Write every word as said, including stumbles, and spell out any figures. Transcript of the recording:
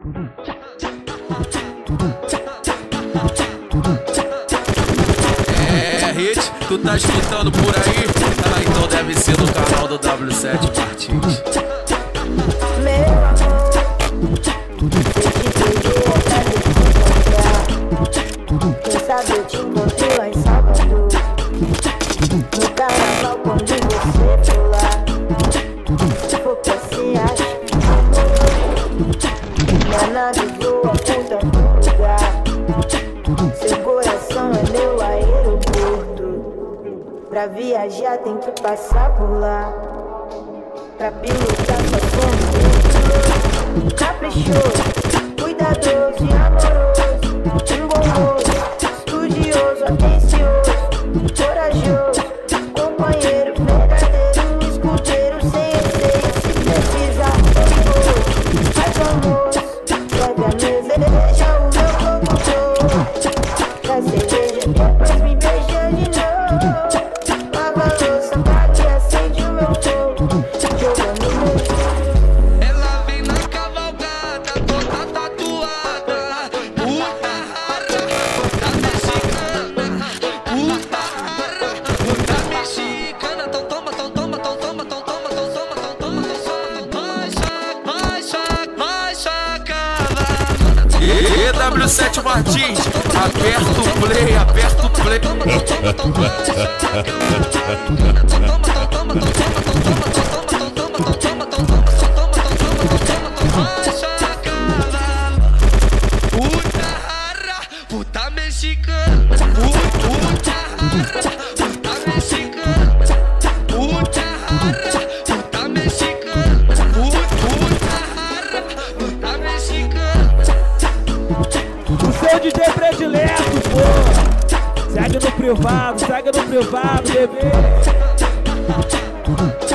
É, hit, tu tá escutando por aí? Ah, então deve ser do canal do W sete Martins. Meu amor, quem sabe eu te encontrei lá em Salvador, no carnaval quando você for lá. Se for pra ser, acho que amor, minha nave voa por tanto lugar. Seu coração é meu aeroporto, pra viajar tem que passar por lá. Pra pilotar só como caprichoso, cuidadoso e amoroso, um bom moço, estudioso, atencioso, corajoso, companheiro verdadeiro, um escudeiro sem receio, se precisar perigoso, faz almoço, leve a mesa, deixa o meu corpo todo, traz cerveja, depois me beija de novo, lava a louça, apaga e acende o meu fogo. Ela vem na cavalgada, toda tatuada, puta rara, puta mexicana, puta rara, puta mexicana. Então toma, então toma, então toma, então toma, então toma, então toma, então toma, vai chaca, vai chaca, vai chaca. E W sete Martins, aperta o play, aperta o play. Puta mexicana, puta rara, puta mexicana, puta rara, puta mexicana, puta rara, puta mexicana. O seu D J predileto, pô. Segue no privado, segue no privado, bebê.